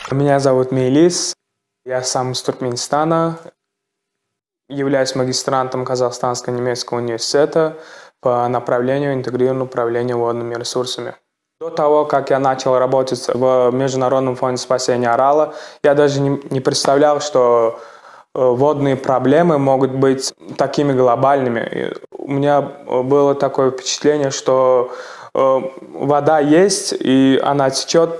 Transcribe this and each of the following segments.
Меня зовут Мейлис, я сам из Туркменистана, являюсь магистрантом Казахстанского немецкого университета по направлению интегрированного управления водными ресурсами. До того, как я начал работать в Международном фонде спасения Арала, я даже не представлял, что водные проблемы могут быть такими глобальными. У меня было такое впечатление, что вода есть, и она течет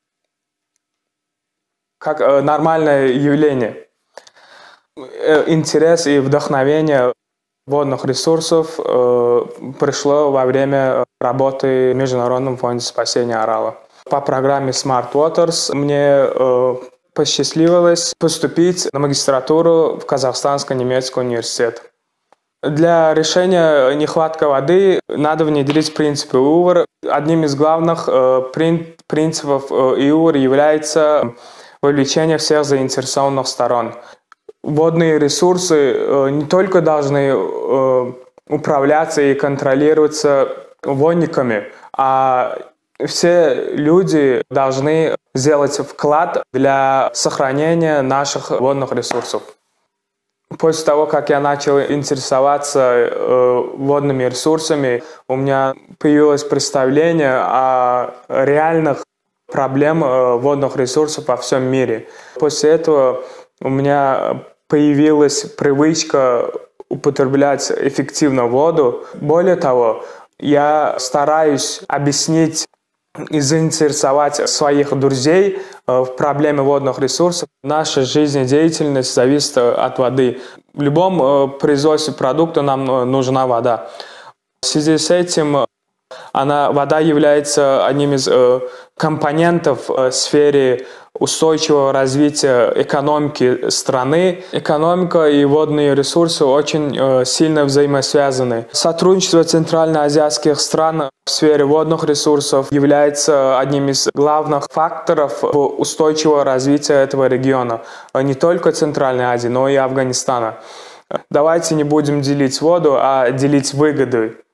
как нормальное явление. Интерес и вдохновение водных ресурсов пришло во время работы в Международном фонде спасения Арала. По программе Smart Waters мне посчастливилось поступить на магистратуру в Казахстанский немецкий университет. Для решения нехватки воды надо внедрить принципы ИУР. Одним из главных принципов ИУР является вовлечение всех заинтересованных сторон. Водные ресурсы не только должны управляться и контролироваться водниками, а все люди должны сделать вклад для сохранения наших водных ресурсов. После того, как я начал интересоваться водными ресурсами, у меня появилось представление о реальных проблемах водных ресурсов во всем мире. После этого у меня появилась привычка употреблять эффективно воду. Более того, я стараюсь объяснить и заинтересовать своих друзей в проблеме водных ресурсов. Наша жизнедеятельность зависит от воды. В любом производстве продукта нам нужна вода. В связи с этим вода является одним из компонентов в сфере устойчивого развития экономики страны. Экономика и водные ресурсы очень сильно взаимосвязаны. Сотрудничество центральноазиатских стран в сфере водных ресурсов является одним из главных факторов устойчивого развития этого региона. Не только Центральной Азии, но и Афганистана. Давайте не будем делить воду, а делить выгоды.